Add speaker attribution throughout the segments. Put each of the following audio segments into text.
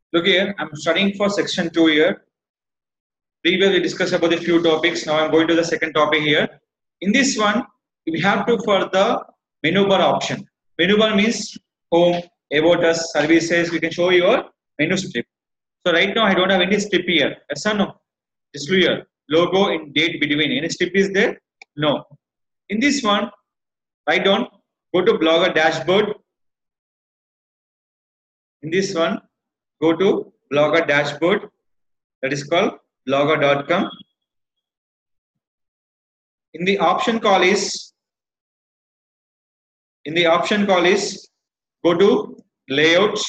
Speaker 1: Look here, I'm studying for section 2 here. Previously we discussed about a few topics. Now I'm going to the second topic here. In this one, we have to for the menu bar option. Menu bar means home, about us, services. We can show your menu strip. So right now I don't have any strip here. Yes or no? Just here. Logo in date between. Any strip is there? No. In this one, write down. Go to Blogger dashboard. In this one, go to Blogger dashboard. That is called blogger.com. In the option call is go to layout.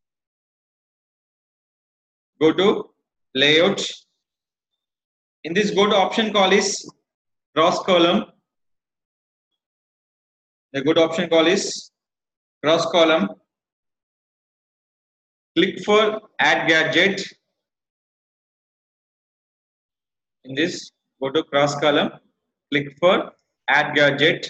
Speaker 1: Go to layout. In this go to option call is cross column. The good option call is cross column. Click for add gadget. In this go to cross column. Click for add gadget.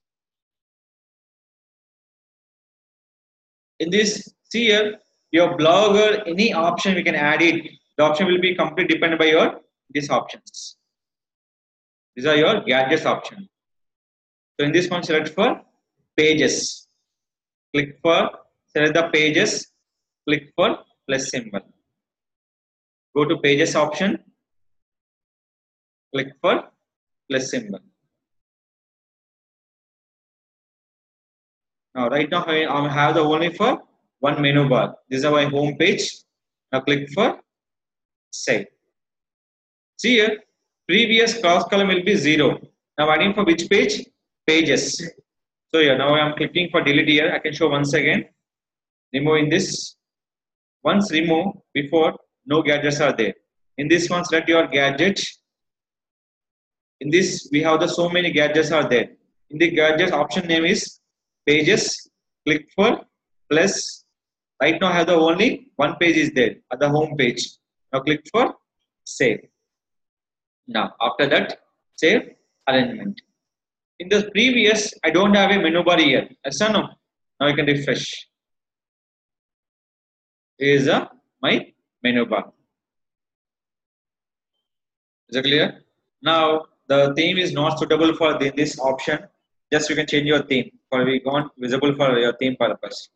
Speaker 1: In this, see here, your blogger, any option we can add it. The option will be completely dependent by your these options. These are your gadgets option. So in this one, select for pages. Click for select the pages. Click for plus symbol. Go to pages option. Click for plus symbol. Now right now I have the only for one menu bar. This is my home page. Now click for save. See here, previous cross column will be 0. Now adding for which page? Pages. So here now I am clicking for delete here. I can show once again. Removing this. Once remove, before no gadgets are there. In this one, select your gadget. In this we have the so many gadgets are there. In the gadgets option name is pages. Click for plus. Right now I have the only one page is there at the home page. Now click for save. Now after that save arrangement. In the previous I don't have a menu bar here. Yes or no? Now you can refresh. Here is my menu bar. Is it clear? Now the theme is not suitable for this option. Just you can change your theme for we want visible for your theme purpose.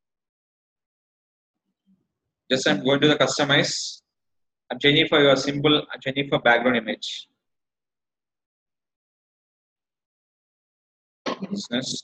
Speaker 1: Just I'm going to the customize. I'm changing for your symbol. I'm changing for background image. Business.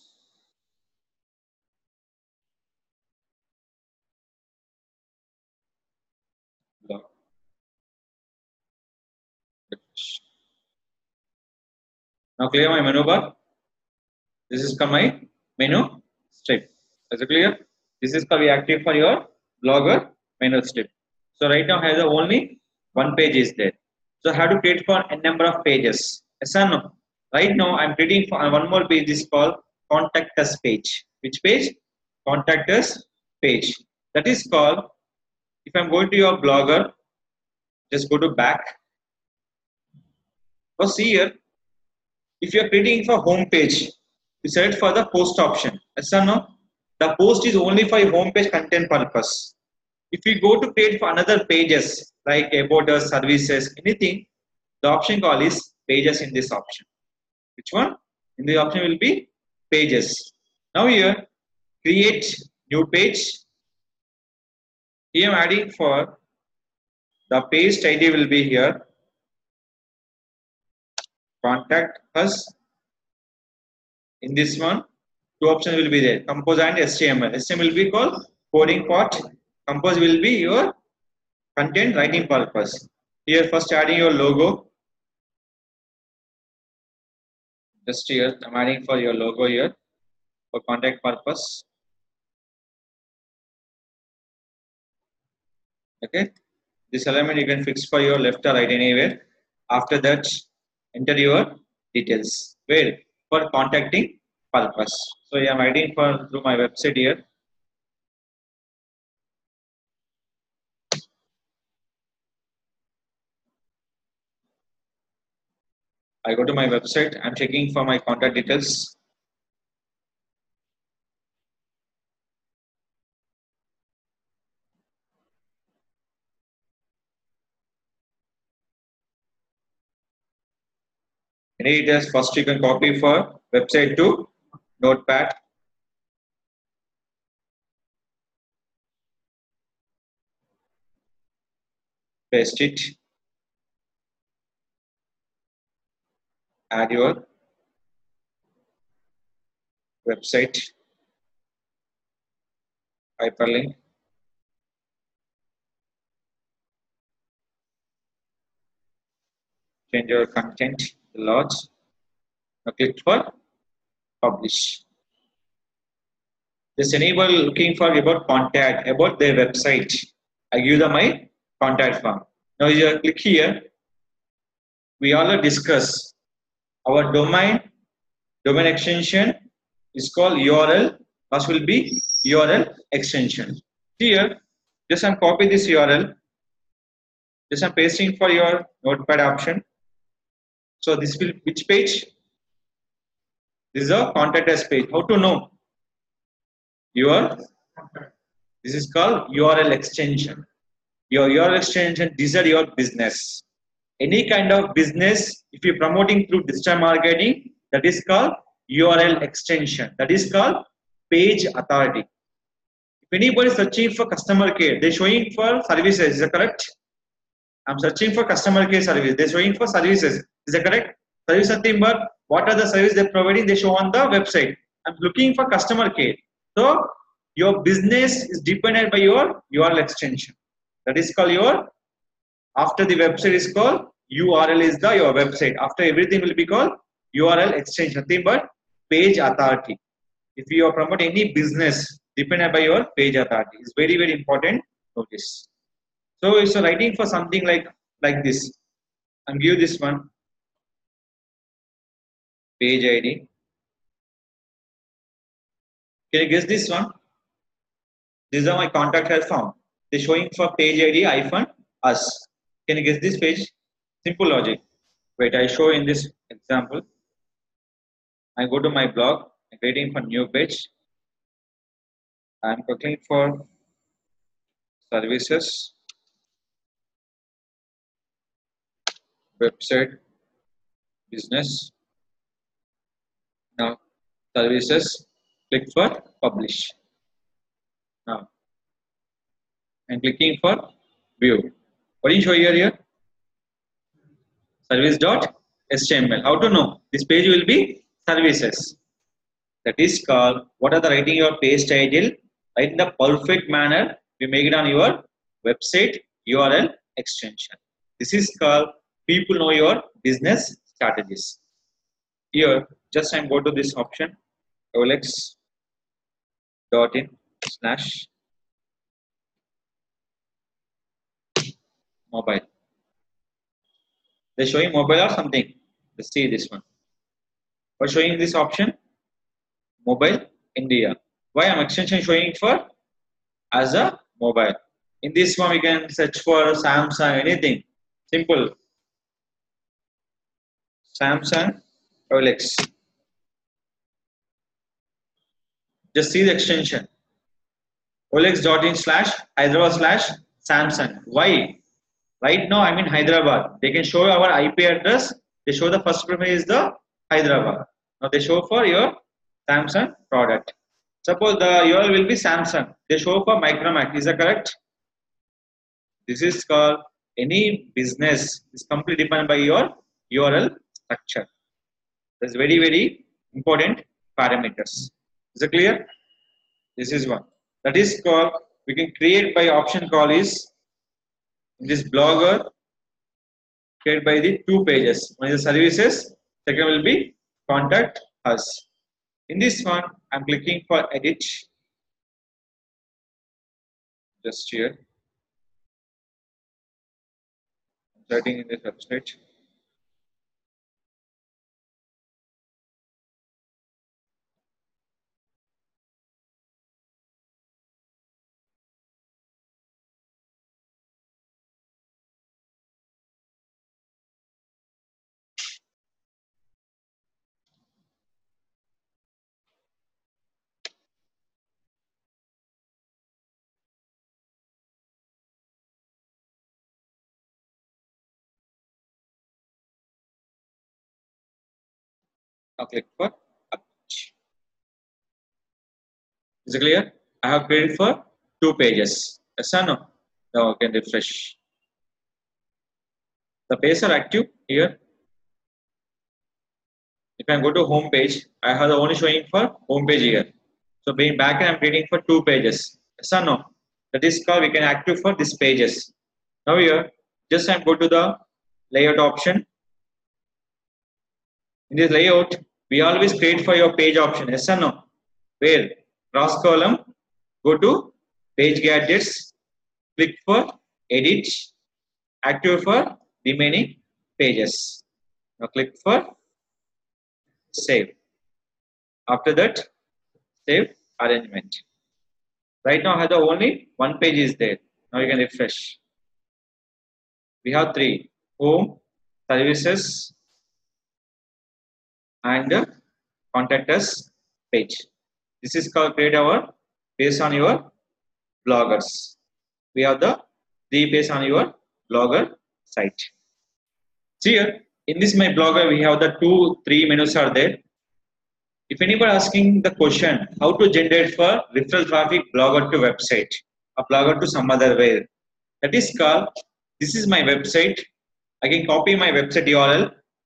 Speaker 1: Now clear my menu bar. This is my menu strip. Is it clear? This is active for your blogger menu strip. So right now has only one page is there. So how to create for a number of pages? Yes or no? Right now I'm creating for one more page is called contact us page. Which page? Contact us page. That is called, if I'm going to your blogger, just go to back. Now see here, if you are creating for home page, you select for the post option. Yes or no? The post is only for home page content purpose. If we go to create for another pages like about us, services, anything, the option call is pages in this option. Which one? In the option will be pages. Now here, create new page. Here I am adding for the page ID will be here. Contact us. In this one, two options will be there. Compose and HTML. HTML will be called coding part. Compose will be your content writing purpose. Here first adding your logo. Just here I'm adding for your logo here for contact purpose. Okay. This element you can fix for your left or right anywhere. After that, enter your details. Where? For contacting purpose. So I am adding for through my website here. I go to my website. I'm checking for my contact details. Any details? First, you can copy for website to Notepad. Paste it. Add your website hyperlink. Change your content. Large. Now click for publish. Just enable looking for about contact about their website. I give them my contact form. Now you click here. We already discuss our domain extension is called URL. First will be URL extension. Here, just I'm copy this URL. Just I'm pasting for your notepad option. So this will which page? This is a contact us page. How to know? Your this is called URL extension. Your URL extension, these are your business. Any kind of business, if you're promoting through digital marketing, that is called URL extension. That is called page authority. If anybody is searching for customer care, they're showing for services. Is that correct? I'm searching for customer care service. They're showing for services. Is that correct? Service nothing but what are the services they're providing? They show on the website. I'm looking for customer care. So your business is dependent by your URL extension. That is called your after the website is called URL is the your website. After everything will be called URL extension. Nothing but page authority. If you are promoting any business dependent by your page authority, it's very very important. Notice. So it's writing for something like this. And give this one page ID. Can you guess this one? These are my contact help form. They're showing for page ID hyphen us. Can you guess this page? Simple logic. Wait, I show in this example. I go to my blog. I'm waiting for new page. I'm clicking for services, website, business. Now services. Click for publish. Now I'm clicking for view. What do you show here? Service.html. How to know? This page will be services. That is called what are the writing your page title? Write in the perfect manner. You make it on your website URL extension. This is called people know your business strategies. Here, just I'm go to this option olx.in/mobile. They're showing mobile or something. Let's see this one. What's showing this option? Mobile India. Why I'm extension showing for as a mobile. In this one, we can search for Samsung, anything. Simple. Samsung OLX. Just see the extension. OLX.in/Hyderabad/Samsung. Why? Right now, I'm in Hyderabad. They can show our IP address. They show the first premise is the Hyderabad. Now they show for your Samsung product. Suppose the URL will be Samsung. They show for Micromax. Is that correct? This is called any business is completely defined by your URL structure. That's very, very important parameters. Is it clear? This is one. That is called, we can create by option call is this blogger create by the two pages. One is the services, second will be contact us. In this one, I'm clicking for edit. Just here. I'm writing in this website. Now click for update. Is it clear? I have created for 2 pages. Yes or no? Now I can refresh. The pages are active here. If I go to home page, I have the only showing for home page here. So being back, I'm creating for 2 pages. Yes or no? That is called we can active for these pages. Now here, just I'm go to the layout option. In this layout, we always create for your page option. Yes or no? Where cross column, go to page gadgets, click for edit, active for remaining pages. Now click for save. After that, save arrangement. Right now, I have the only one page is there. Now you can refresh. We have 3: home, services, and contact us page. This is called create our based on your bloggers. We have the 3 based on your blogger site. See here, in this my blogger, we have the 3 menus are there. If anybody asking the question, how to generate for referral traffic blogger to website, a blogger to some other way, that is called, this is my website. I can copy my website URL.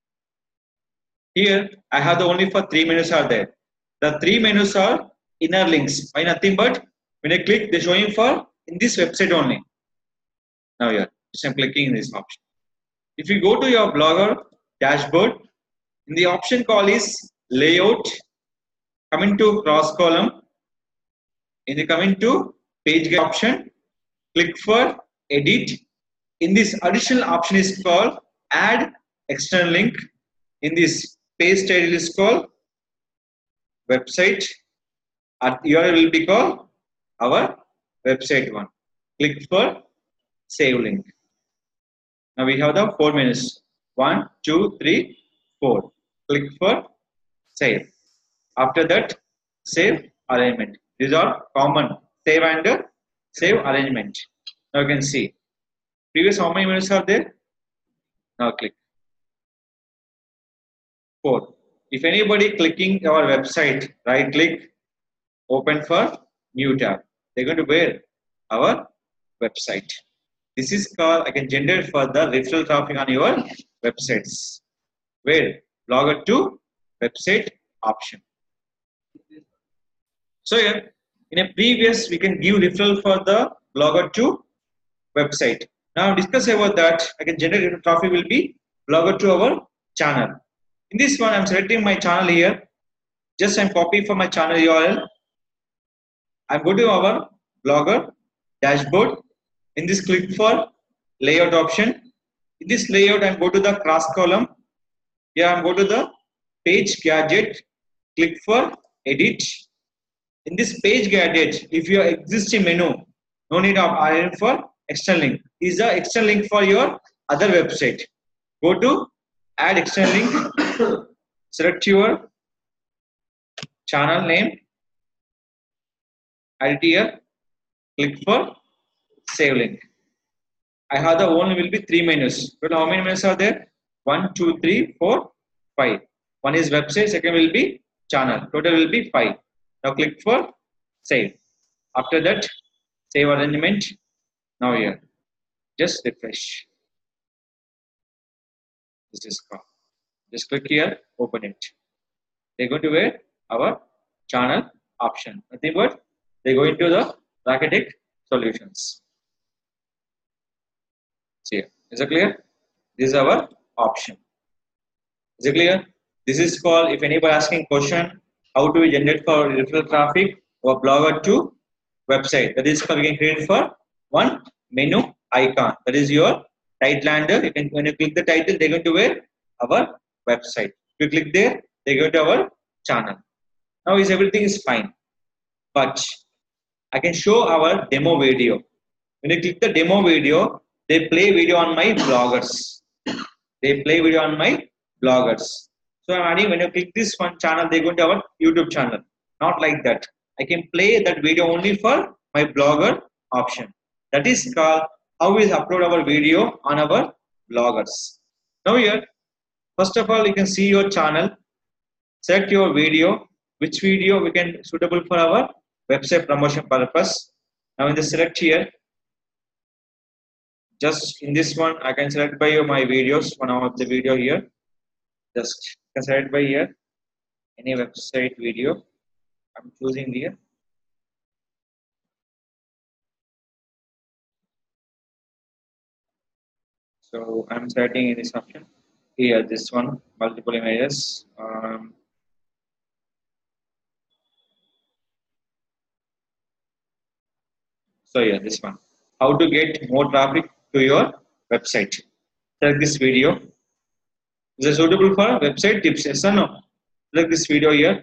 Speaker 1: Here, I have the only for 3 menus are there. The 3 menus are inner links. Why nothing but when I click, they're showing for in this website only. Now here, just I'm clicking this option. If you go to your blogger dashboard, in the option call is layout, coming to cross column, in the coming to page option, click for edit. In this additional option is called add external link. In this page title is called website. At URL will be called our website one. Click for save link. Now we have the 4 menus. 1, 2, 3, 4. Click for save. After that, save arrangement. These are common. Save and save arrangement. Now you can see. Previous how many menus are there? Now click. 4. If anybody clicking our website, right click, open for new tab. They're going to wear our website. This is called, I can generate for the referral traffic on your websites. Where blogger to website option. So here, in a previous, we can give referral for the blogger to website. Now discuss about that. I can generate traffic will be blogger to our channel. In this one, I'm selecting my channel here. Just I'm copying from my channel URL. I'm going to our blogger dashboard. In this, click for layout option. In this layout, I'm go to the cross column. Here I'm go to the page gadget. Click for edit. In this page gadget, if your existing menu, no need of iron for external link. Is the external link for your other website. Go to add external link. Select your channel name. Add it here. Click for save link. I have the only will be 3 menus. But how many menus are there? 1, 2, 3, 4, 5. One is website, second will be channel. Total will be 5. Now click for save. After that, save arrangement. Now here, just refresh. This is called. Just click here, open it. They're going to wear our channel option. Nothing but they go into the Rakesh solutions. See, is it clear? This is our option. Is it clear? This is called, if anybody asking question, how do we generate for referral traffic or blogger to website? That is called, we can create for one menu icon. That is your title under. You can, when you click the title, they're going to wear our website. If you click there, they go to our channel. Now is everything is fine. But I can show our demo video. When you click the demo video, they play video on my bloggers. They play video on my bloggers. So I'm adding, when you click this one channel, they go to our YouTube channel. Not like that. I can play that video only for my blogger option. That is called how we upload our video on our bloggers. Now here, first of all, you can see your channel. select your video, which video we can suitable for our website promotion purpose. Now in the select here, just in this one I can select by my videos, one of the video here, just can select by here any website video I'm choosing here. So I'm selecting in this option here, this one, multiple images. So yeah, this one. How to get more traffic to your website. Select this video. Is it suitable for website tips? Yes or no? Select this video here.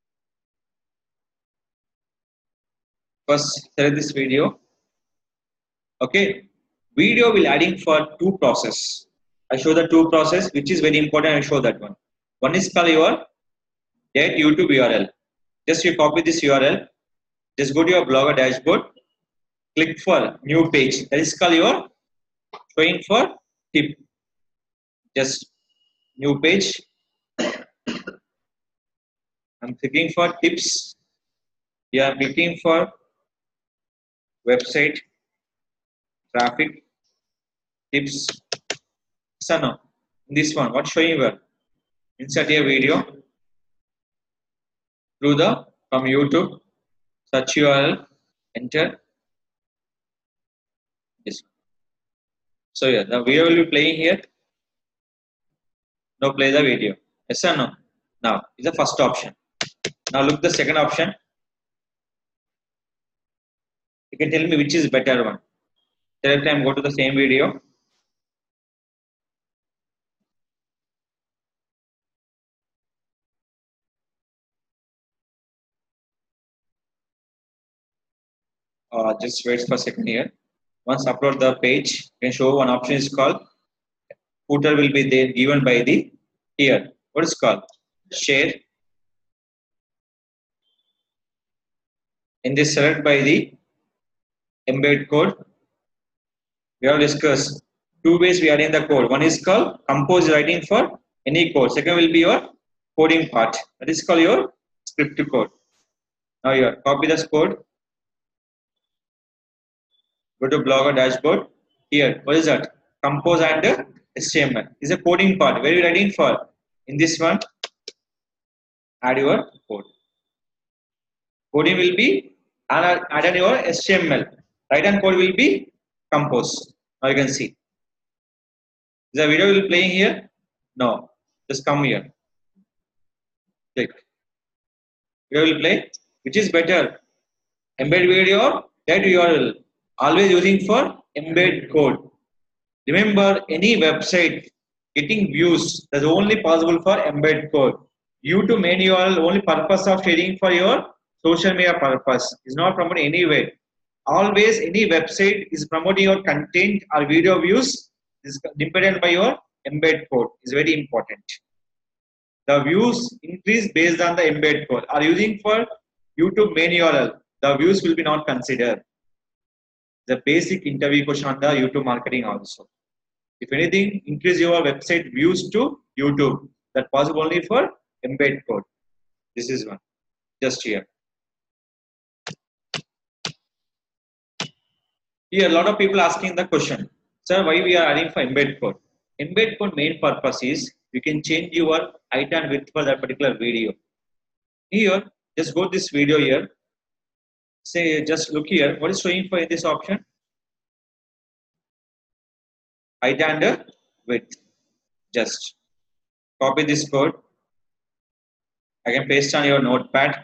Speaker 1: First, select this video. Okay. Video will adding for two process. I show the two process, which is very important. I show that one. One is called your get YouTube URL. Just you copy this URL. Just go to your Blogger dashboard. Click for new page. That is called your showing for tip. Just new page. I'm clicking for tips. Here I'm clicking for website traffic tips. So now in this one, what showing you? Insert a video through the from YouTube. Search URL. Enter this one. So yeah, the video will be playing here. Now play the video. Yes or no? Now is the first option. Now look the second option. You can tell me which is better one. Select time, go to the same video. Just wait for a second here. Once upload the page, you can show one option is called footer will be there given by the here. What is called? Share. In this select by the embed code. We have discussed two ways we are in the code. One is called compose writing for any code. Second will be your coding part. That is called your script code. Now here, copy this code. Go to Blogger dashboard. Here, what is that? Compose and HTML. This is a coding part. Where are you writing for? In this one, add your code. Coding will be add your HTML. Right hand code will be compose. Now you can see. Is the video will playing here? No. Just come here. Click. Video will play. Which is better? Embed video or that URL? Always using for embed code. Remember, any website getting views, that's only possible for embed code. YouTube main URL only purpose of sharing for your social media purpose is not promoting anywhere. Always any website is promoting your content or video views is dependent by your embed code. Is very important. The views increase based on the embed code. Are using for YouTube main URL, the views will be not considered. The basic interview question on the YouTube marketing also. If anything, increase your website views to YouTube. That possible only for embed code. This is one. Just here. Here, a lot of people asking the question, sir, why we are adding for embed code? Embed code main purpose is you can change your height and width for that particular video. Here, just go this video here. Say, just look here. What is showing for this option? Height and width. Just copy this code. I can paste on your notepad.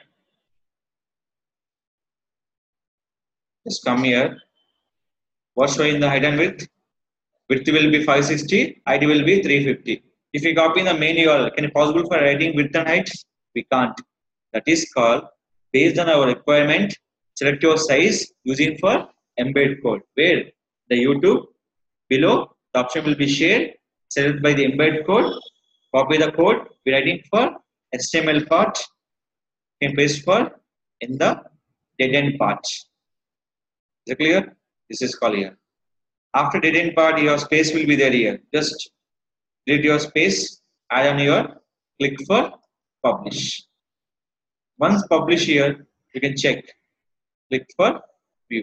Speaker 1: Just come here. What's showing the height and width? Width will be 560, height will be 350. If we copy the main URL, can it possible for writing width and height? We can't. That is called, based on our requirement, select your size using for embed code. Where the YouTube below, the option will be shared, select by the embed code, copy the code, be writing for HTML part, can paste for in the dead end part. Is it clear? This is called here. After dead end part, your space will be there here. Just delete your space, add on your, click for publish. Once publish here, you can check. Click for view.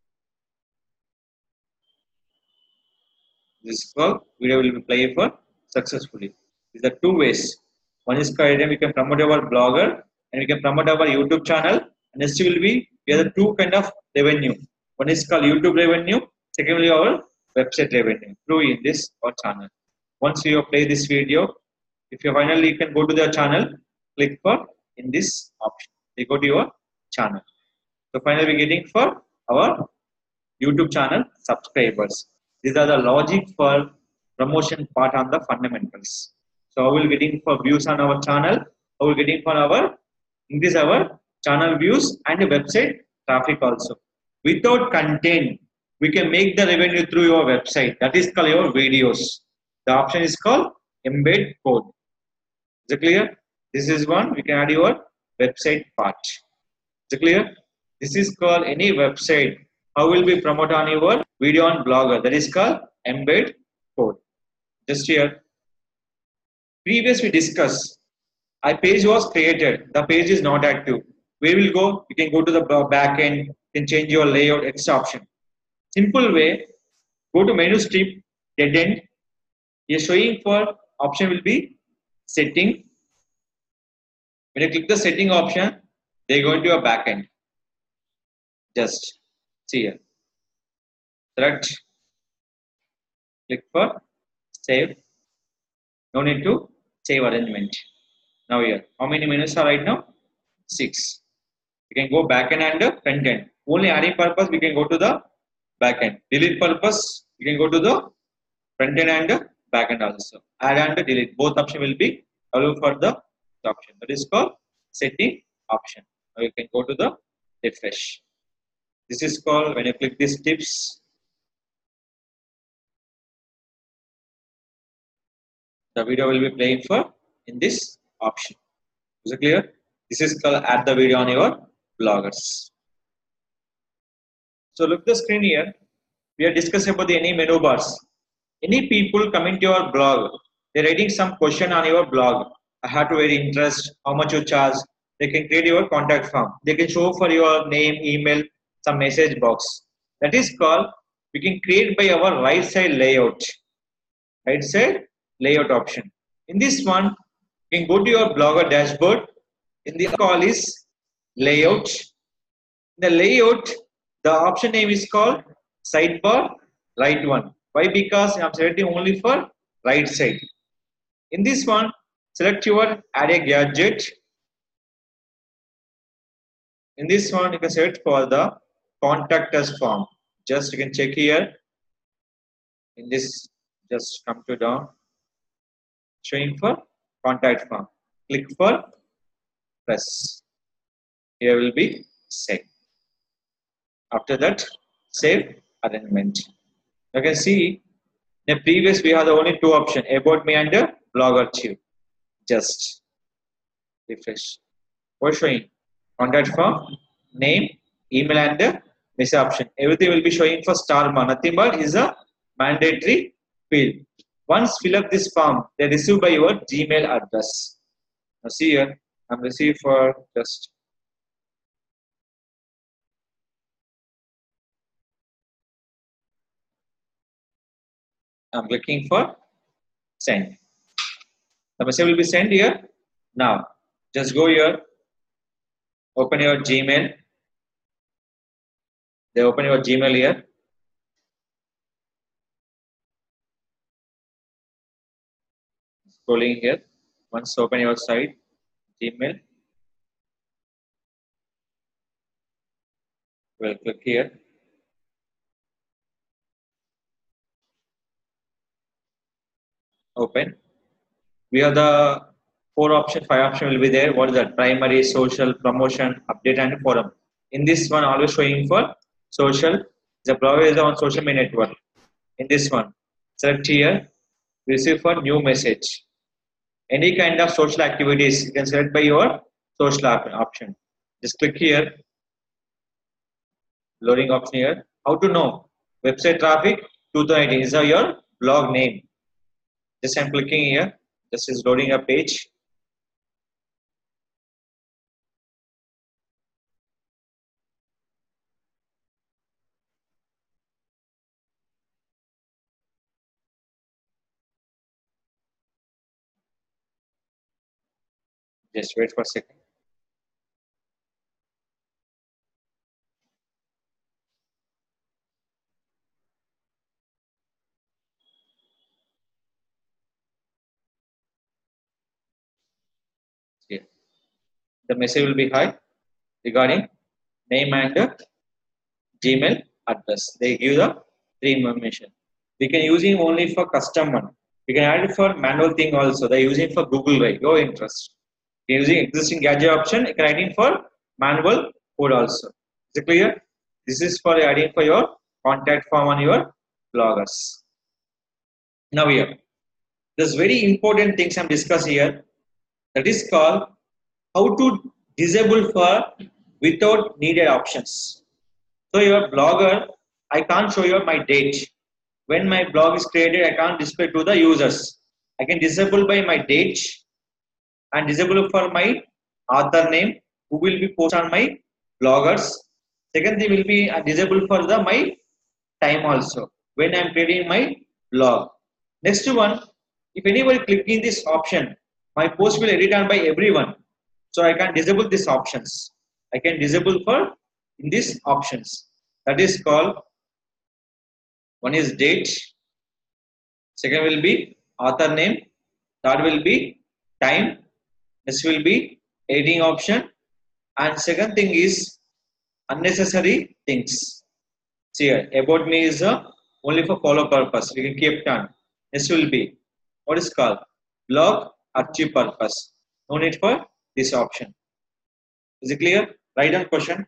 Speaker 1: This is called video will be played for successfully. These are two ways. One is called we can promote our blogger and we can promote our YouTube channel. And next will be we have the two kind of revenue. One is called YouTube revenue. Secondly, our website revenue through in this our channel. Once you play this video, if you finally you can go to the channel, click for in this option. You go to your channel. So finally we're getting for our YouTube channel subscribers. These are the logic for promotion part on the fundamentals. So how we're getting for views on our channel, how we're getting for our increase our channel views and website traffic also. Without content, we can make the revenue through your website. That is called your videos. The option is called embed code. Is it clear? This is one. We can add your website part. Is it clear? This is called any website. How will we promote on your video on Blogger? That is called embed code. Just here. Previous we discussed. A page was created. The page is not active. Where will go? You can go to the back end. You can change your layout. X option. Simple way. Go to menu strip. Dead end. Here showing for option will be setting. When you click the setting option, they go into your back end. Just see here. Select. Click for save. No need to save arrangement. Now here, how many minutes are right now? 6. We can go back end and front end. Only adding purpose, we can go to the back end. Delete purpose, we can go to the front end and back end also. Add and delete. Both option will be available for the option. That is called setting option. Now you can go to the refresh. This is called when you click these tips. The video will be playing for in this option. Is it clear? This is called add the video on your bloggers. So look the screen here. We are discussing about the any menu bars. Any people coming to your blog, they're writing some question on your blog. I have to very interest, how much you charge. They can create your contact form. They can show for your name, email, some message box. That is called we can create by our right side layout. Right side layout option. In this one, you can go to your blogger dashboard. In the call is layout. In the layout, the option name is called sidebar right one. Why? Because I am selecting only for right side. In this one, select your add a gadget. In this one, you can select for the contact us form. Just you can check here. In this, just come to down. Showing for contact form. Click for press. Here will be save. After that, save arrangement. You can see in the previous we have the only two options about me and blogger chief. Just refresh. What's showing? Contact form, name, email, and message option. Everything will be showing for star bar. Nothing but is a mandatory field. Once fill up this form, they receive by your Gmail address. Now see here, I'm receiving for just I'm clicking for send. The message will be sent here. Now, just go here, open your Gmail. They open your Gmail here. Scrolling here. Once open your site, Gmail. We'll click here. Open. We have the 5 option will be there. What is that? Primary, social, promotion, update, and forum. In this one, always showing for social. The blogger is on social media network. In this one, select here. Receive for new message. Any kind of social activities you can select by your social option. Just click here. Loading option here. How to know? Website traffic 2018 is your blog name. Just I'm clicking here. This is loading a page. Just wait for a second. Here. The message will be hi regarding name and Gmail address. They give the three information. We can use it only for custom one. We can add it for manual thing also. They're using for Google Drive, your interest. You're using existing gadget option, you can add in for manual code also. Is it clear? This is for adding for your contact form on your bloggers. Now here, there's very important things I'm discussing here. That is called how to disable for without needed options. So your blogger, I can't show you my date. When my blog is created, I can't display to the users. I can disable by my date and disable for my author name who will be posted on my bloggers. Second thing will be disable for the my time also when I am creating my blog. Next one, if anybody clicking this option, my post will edit on by everyone. So I can disable these options. I can disable for in these options. That is called one is date, second will be author name, third will be time, this will be editing option, and second thing is unnecessary things. See here, about me is only for follow purpose. We can keep done. This will be what is called blog archive purpose. No need for this option. Is it clear? Write down question.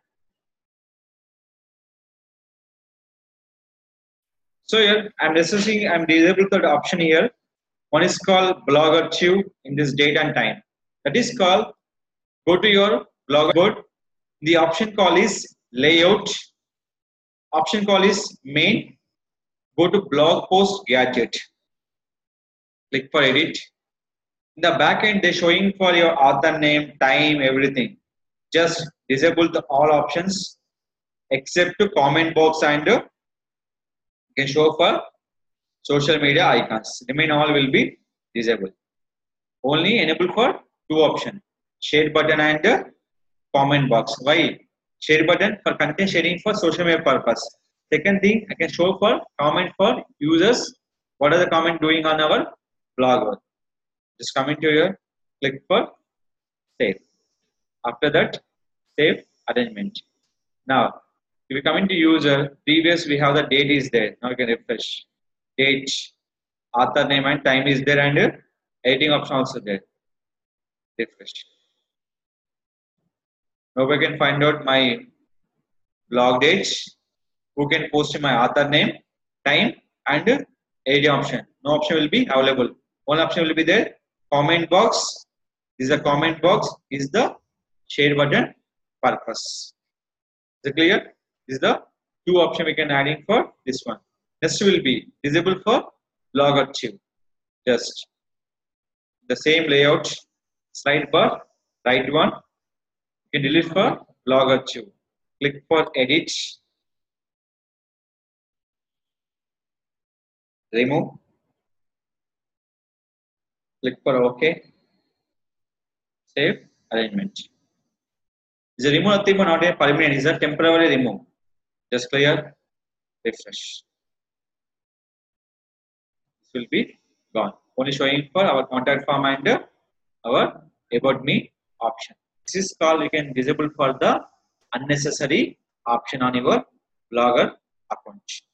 Speaker 1: So here I'm disabling the option here. One is called blog archive in this date and time. That is called go to your blog board. The option call is layout. Option call is main. Go to blog post gadget. Click for edit. In the back end, they're showing for your author name, time, everything. Just disable the all options except to comment box and you can show for social media icons. Remain all will be disabled. Only enable for two options: share button and comment box. Why? Share button for content sharing for social media purpose. Second thing, I can show for comment for users. What are the comment doing on our blog? Just come into here, click for save. After that, save arrangement. Now, if you come into user, previous we have the date is there. Now you can refresh. Date, author name and time is there and editing option also there. Refresh. Now we can find out my blog dates. Who can post my author name, time and editing option. No option will be available. One option will be there. Comment box. This is the comment box. Is the share button purpose. Is it clear? This is the two option we can add in for this one. Next will be disable for blog archive. Just the same layout, slide bar, right one. You can delete for blog archive. Click for edit, remove. Click for OK. Save arrangement. Is a remove nothing but not a permanent. Is a temporary remove. Just clear. Refresh. This will be gone. Only showing for our contact form and our about me option. This is called you can disable for the unnecessary option on your blogger account.